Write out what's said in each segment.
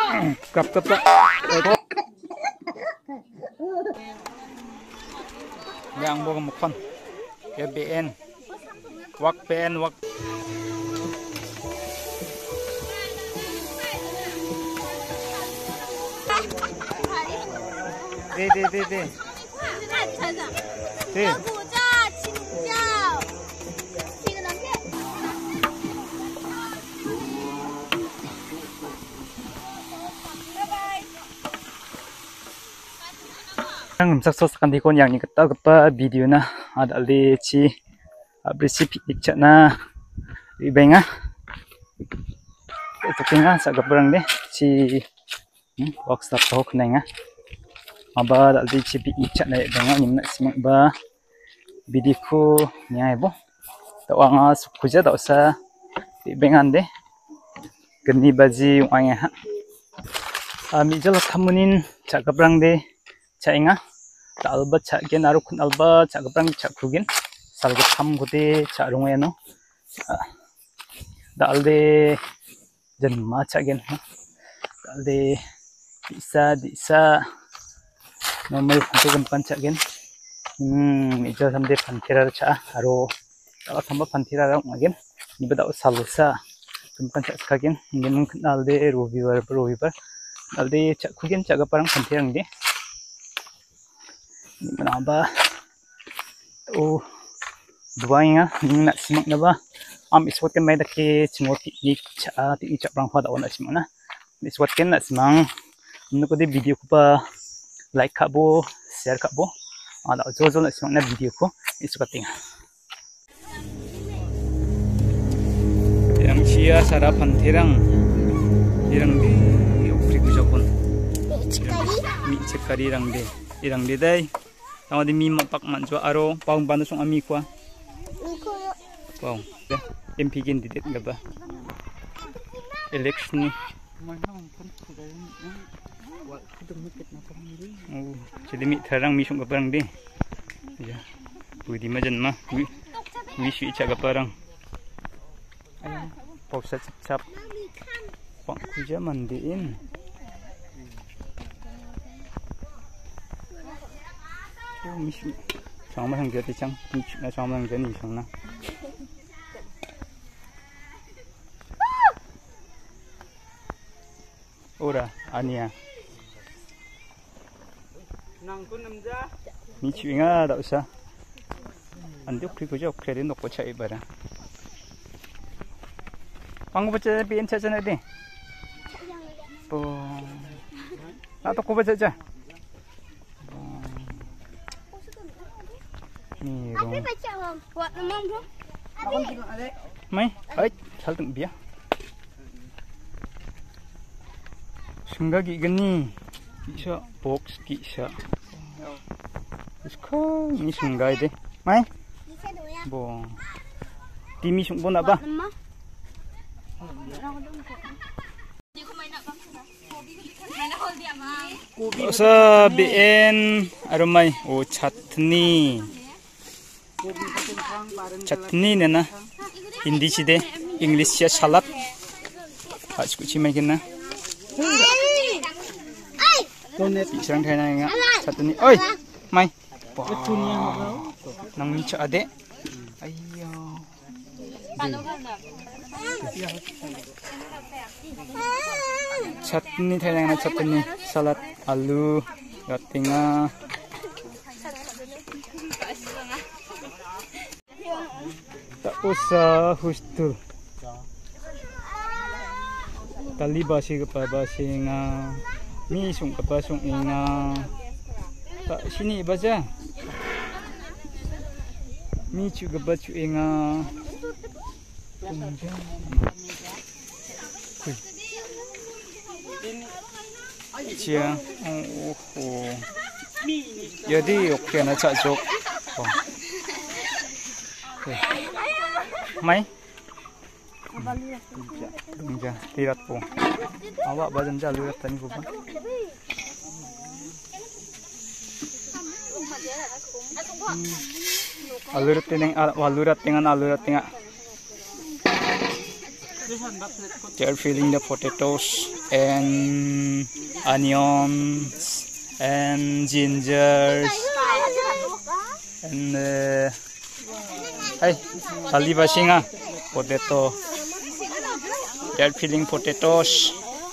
Kap kap tak. Yang bawa makan. KBN. Wak PN wak. Deh. Ang saksakan di kon yang ni kata video na ada ali ci berisi piknik cak na ibenga itu kenga sak gabrang deh ci workshop to kenanga aba ada ali ci piknik cak na ibenga nimna simak ba video ko nyai bo tawanga sukuja tak usah ibengan deh geni baji wangnya mi jala kamunin cak gabrang deh cainga tak albat cak gen arukun albat cak gabrang cak krugin salga tham gode cak rungeno dalde jenma cak gen dalde disa nomor untuk gempan cak gen ijal samde pantirar cak aro kalau tambah pantirar ngagen ni beda salusa gempan cak kagen ingin dalde rovibar dalde cak krugin cak gabrang pantirang de Kenapa? Oh, duanya ni nak simak naba. Iswat kan mai dake cingot piknik cak perang pada orang nak simak na. Iswat kan nak simang. Menurut dia video ko pa like kabo, share kabo. Ada jauh nak simak na video ko. Iswat tengah. Yang cia sarapan tirang di opri kujakon. Mi cekari irang di day. Tama di mi mapak manjwa aro paung banu song ami kwa. Paung. MP gin didit gaba. Election ni. Oh, jadi mi tharang mi song gabarang di. Ya. Pudi majan mah. Mi sui cha gabarang. Ayang pausa cap. Pak kuja mandiin. 미시 정말 형제들 짱 미치나 정말 형제는 이상나 오라 아니야 낭군 남자 미치윙아 다우사 안돼 그리고죠 그래 놓고 차이 봐라 방금 버째 비엔 차잖아 돼 나도 고 버째자 Nih, Mai, saltung biar. Sunggagi geni, bisa box kisah. Sekarang ini sunggai deh, Mai. Bo, timi sungpon apa? Osa BN aromai o chutney. Chutney na Hindi sih deh, English ya salad. Harus kucing macam na. Pisang kayak na chutney. Oi, mai. Nang mica ade. Ayo. Chutney kayak na chutney salad alu gatinga. Tak usah hustul. Tali basi kepa basi nga, mi sung kepa sung inga. Tak sini baca. Mi cu kepa cu inga. Cia, oh. Jadi okey nak cak jok. Mai? Enggak, tirat po. Awak badan jalur tani po ba? Alurat dengan alurat. They are filling the potatoes and onions and gingers and salivashinga potato. They are filling potatoes.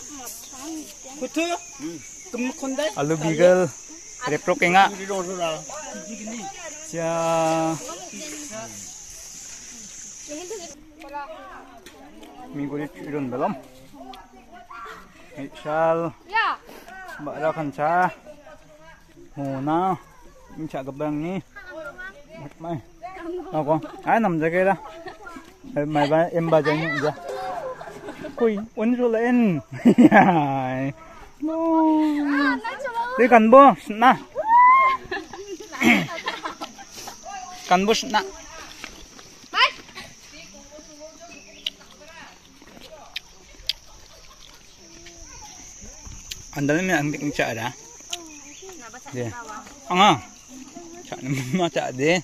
Alu bigel reprokenga. Ja. Minggu turun belum? Misal, bakal kanca, huna, minca gebang ni, mai, apa? Nam jaga dah, mai ba em ba jaga ni je. Kui, unjuk lain, ya, dia kan bos, nah, kan bos nah. Andalnya yang ambil cak ada. Dia. Anga. Cak nama cak deh.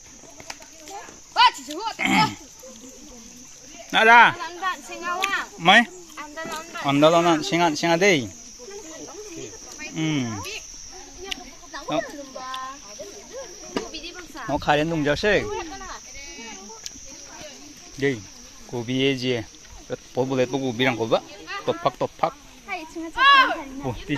Nada. Mai. Andalan singa deh. Mau kalian dong jauh. Deh. Kopi aja. Boleh tu kopi yang koba. Topak. Oh, di.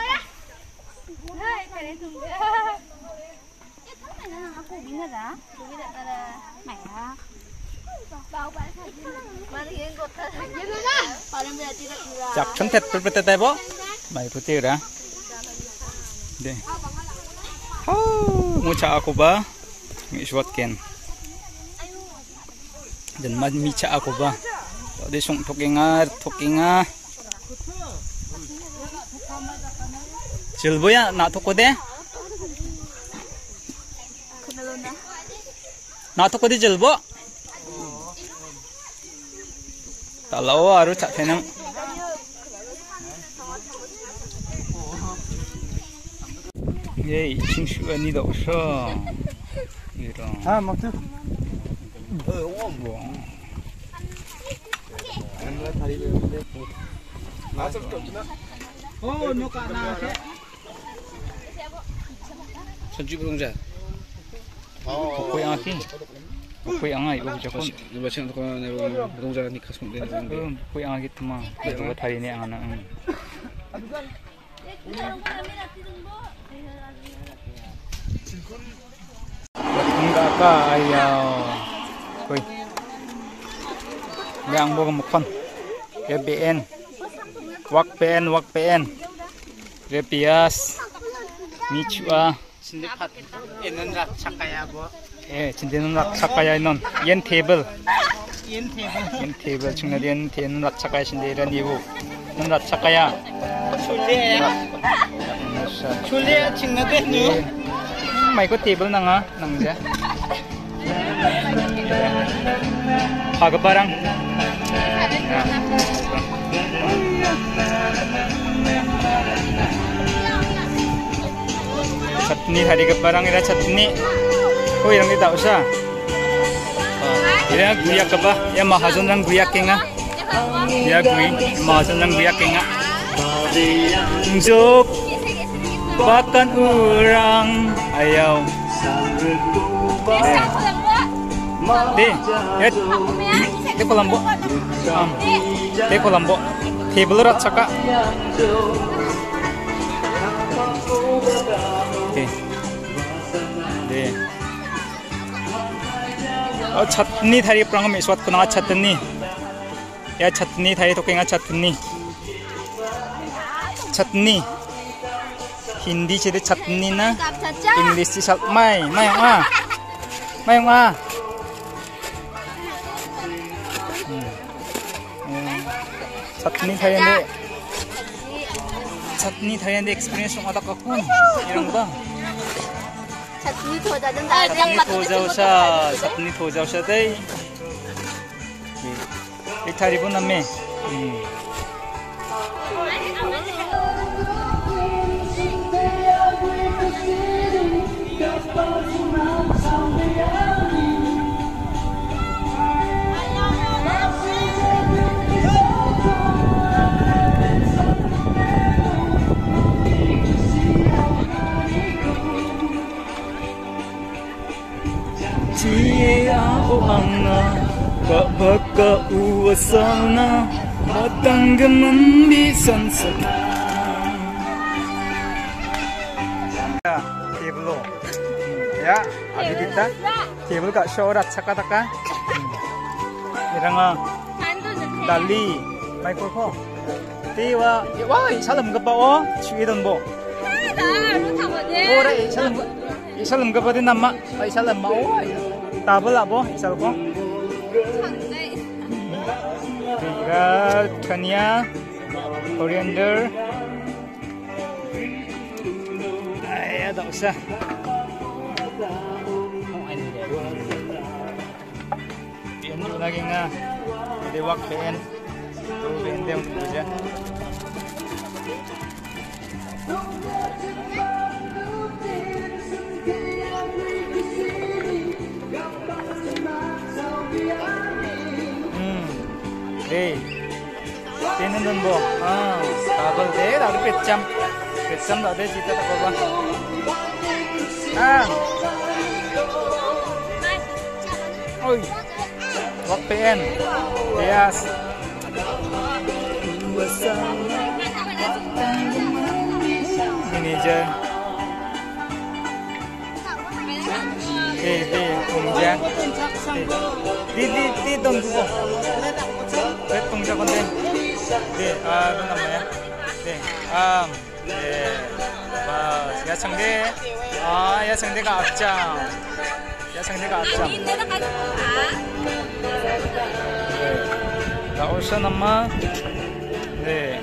Cak contet berpetet bo, mai putih dah. Deh. Mucha aku ba, ngiswat ken. Dan mad micha aku ba. Tadi song tokinga. Jelbo ya nak toko deh. Nak toko di jelbo. Tahu harus cak tenang. Ye, cingsu ni dah usah. Ira. Maksud. Wong. Oh, nuka na. Sanjib belum jah. Kopi angin. Kopi angin ibu cakap. Baca untuk belum jah ni khas mungkin. Kopi angin tu mah. Ibu hari ni anak. Enggak kah ayau. Koi. Yang bawa makan. BN. Wak PN. Repias. Michua. Sindikat. Enon rak sakaya bo. 진대는 락 착가야 이non 옌 테이블 Yen table. 옌 테이블 중간에 옌 테는 락 착가신데 이런 이부 넌락 착가야 Chule cingna deh nu. mai có table nanga nangja haga barang chutney hari ke barang ira chutney. Oh, yang kita usah. Ini guyak apa? Ya mahazon yang guyak kenga. Ya mahazon yang guyak kenga. Unjuk bahkan orang ayau. Deh kolambo. Deh kolambo. Table rat saka. Deh. चटनी थारी प्रंग में स्वाद कुना चटनी या चटनी थारी तो केंगा चटनी हिंदी से चटनी ना इंग्लिश से सब mai चटनी थारी ने experience ada kakun irang ba Chutney thoja deh. Itari pun name. Pagkauwasan matanggaman bisan sana. Table ya, abi kita table kak shorat sakataka. Iranga dali microphone. Tiwa, wah, salam kebawa, cuidan bo. Ora, salam kepada nama, salam mau. Tabel apa, salam ko. Tiga, kanya, coriander. Ay, ada usah. Yan lagi nga, dewak pen. Tuh bendem aja. Deh, ini nunggu. Kabel deh, lalu pecam tak ada cita tak apa. Oi, wak pen, yes. Ini aja. Tungja. Di dong dulu. Tungja konten. Apa namanya? Ya 상대. 야 상대가 앞장. 야 상대가 앞장. 나오셔 남마. 네.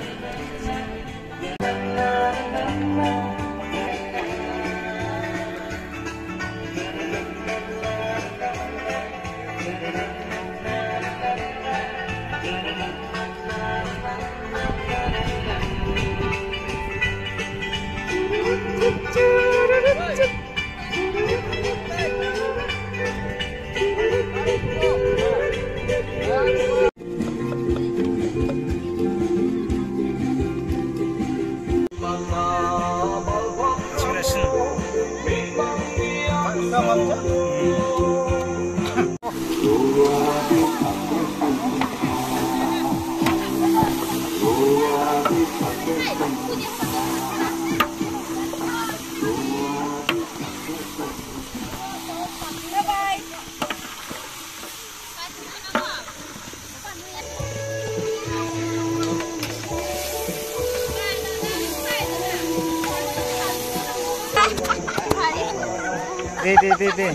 네.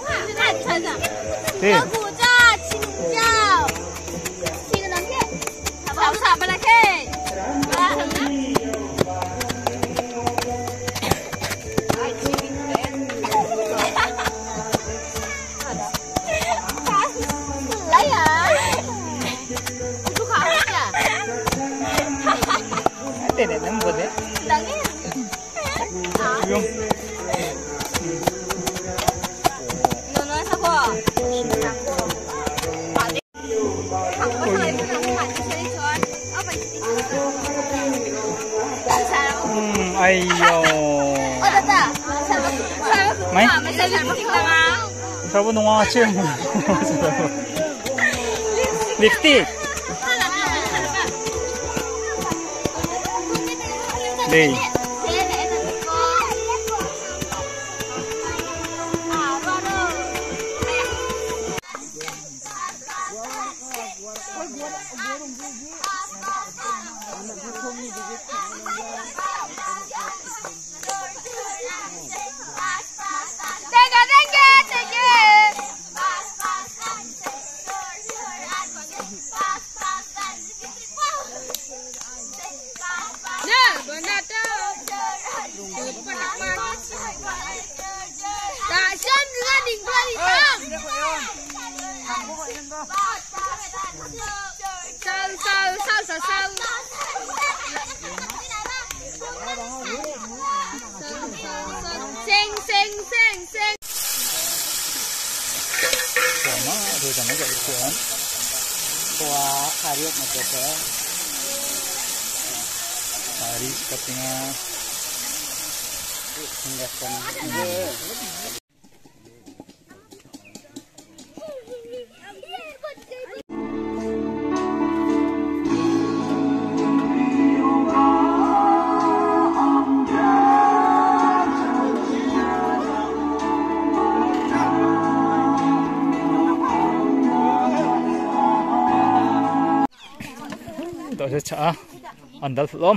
Ayo. Mấy? Sao nung chưa? Lipstick. Đây. Jangan jadi kuan. Tua Ariok macam hari sepertinya hinggapkan. 자, 안달 플럼.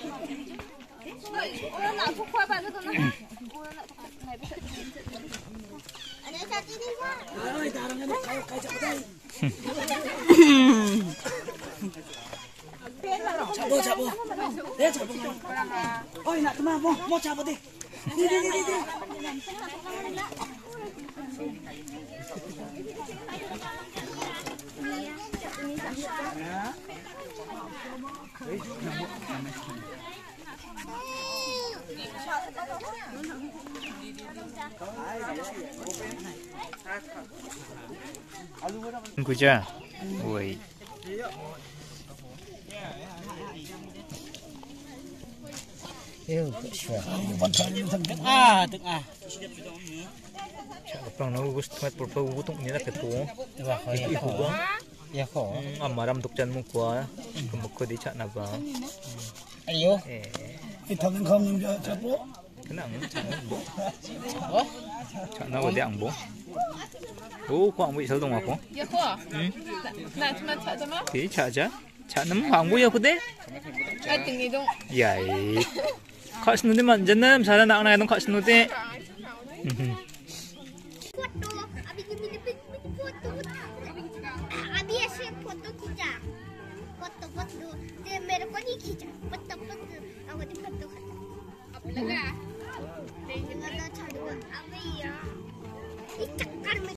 Kuja, woi. Tức à. Pang nau gus tumat purpa utung ni nak ketu. Ibu bang. Ya kok. Amaram tuk jan mu kwa. Kemukko di cak naba. Ayo. 이타는 감는 자 잡고 Kenang cak bu. Cak nau dia ang bu. Oh, ko ang bu sel dong aku. Ya kok. Nah, cuma cak sama. Di cak aja. Cak nem ang bu ya aku deh. Tinggi dong. Yai. Kak senudi manjan nem. Sana nak nak dong kak senudi. Photo अभी के मैंने फोटो अभी ऐसे फोटो खींचा फोटो ये मेरे को नहीं खींचा फोटो अब वो फोटो खींचा अब लगा देखना छोड़ो अबे यार इस चक्कर में